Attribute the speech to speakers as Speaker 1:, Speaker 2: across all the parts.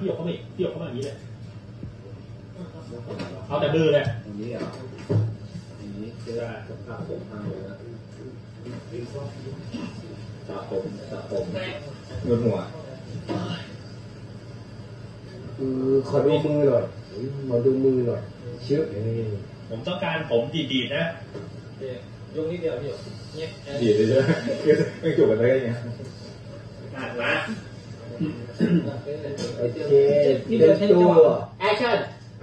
Speaker 1: พี่ยกเข้ามาอีกพี่ยกเข้ามาอย่างนี้เลยเอาแต่มือเลย
Speaker 2: อย่างนี้เหรออย่างนี้เจอสภาพผมพังเลยนะสระผมเงินหัว
Speaker 3: ขอดูมือหน่อยขอดูมือหน่อยเชื่อ
Speaker 1: ผมต้องการผมดีๆนะ
Speaker 4: ยกนิดเดียวพี่เนี่ย
Speaker 2: ดีเลยใช่ไหมไม่จบกันได้ยังไง
Speaker 1: มา
Speaker 3: โอเคเดินตัวแอคชั่น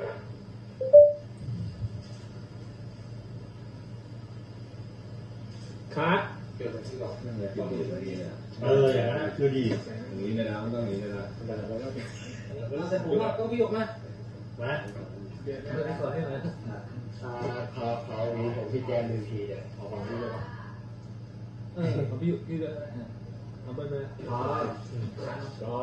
Speaker 1: คัด
Speaker 2: นั่นแหละอย่างนี้นะ
Speaker 1: อย่างนั้นคือดี
Speaker 2: อย่างนี้นะไม่ต้องอย่างนี้นะ
Speaker 4: เราจะผมว่าก็พี่ยกมาเดี๋ยวขอให้มา
Speaker 3: เขามีของพี่แจม1 ทีเนี่ยเอาของพี่เลย
Speaker 4: ของพี่พี่เลยเอาไปเลย
Speaker 3: ก็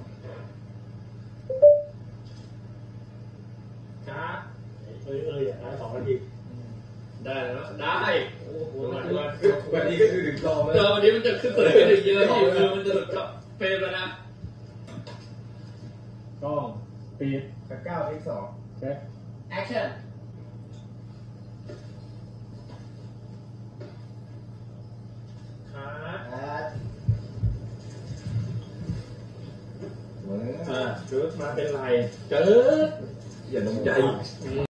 Speaker 1: ครับอย่างนั้น2 นาที
Speaker 4: ได้แล้วได้โอ้โห
Speaker 2: วันนี้ก็คือถึงรอบแล้ว
Speaker 4: วันนี้มันจะขึ้นเปิดไปถึงเยอะที่มือมันจะหลุดกับเฟรมแล้วนะ
Speaker 1: กล้องปิด
Speaker 2: 9 x 2
Speaker 1: เช็ค
Speaker 4: แอคชั่น
Speaker 1: จุดมาเป็นไรเกิด
Speaker 2: อย่าลงใจ